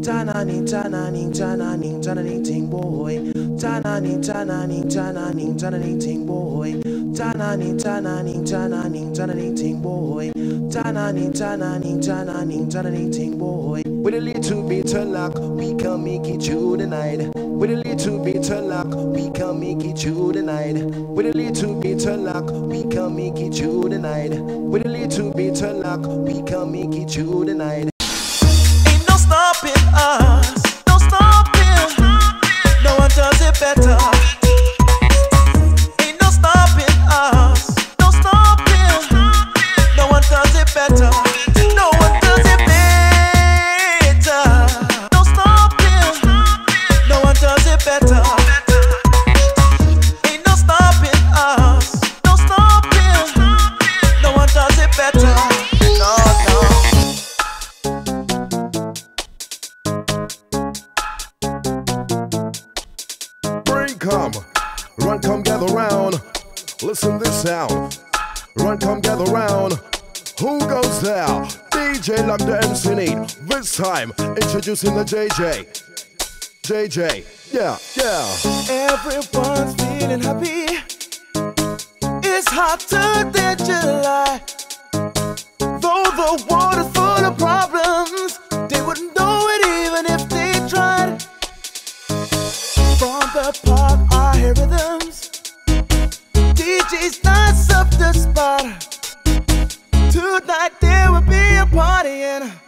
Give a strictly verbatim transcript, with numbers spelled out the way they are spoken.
Tananing, tananing, tananing, tananing, ting boy. Tananing, tananing, tananing, tananing, ting boy. Tananing, tananing, tananing, tananing, ting boy. Tananing, tananing, tananing, tananing, ting boy. With a little bit of luck, we can make it through the night. With a little bit of luck, we can make it through the night. With a little bit of luck, we can make it through the night. With a little bit of luck, we can make it through the night. Ain't no stopping us, no stopping. No one does it better. Ain't no stopping us, no stopping. No one does it better. No one does it better. No stopping. No one does it better. Ain't no stopping us, no stopping. No one does it better. No, no. Come, run, come, gather round. Listen this sound. Run, come, gather round. Who goes there? D J Luck the M C Need. This time, introducing the J J. J J, yeah, yeah. Everyone's feeling happy. It's hotter than July. Though the water's full of problems, they wouldn't know it even if they tried. From the park, I hear rhythms. D Js lights up the spot. Tonight there will be a party and